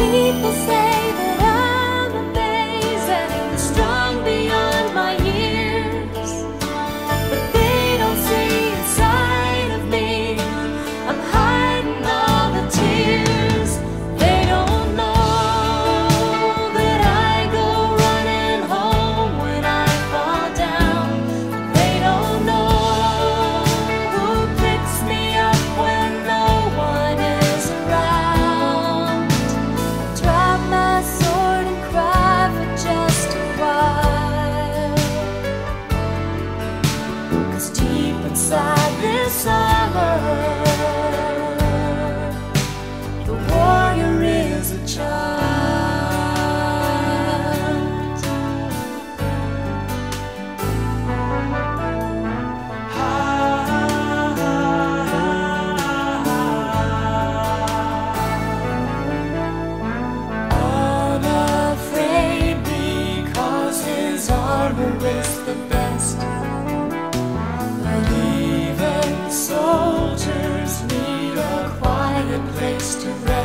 People say that I'm amazing, strong beyond my years, but they don't see inside of me. I'm hiding all the tears. They don't know that I go running home when I fall down. They don't know who picks me up when no one is around. Drop my sword and cry for just a while, 'cause deep inside this armor, the warrior is a child. Unafraid because his armor is the best. But even soldiers need a quiet place to rest.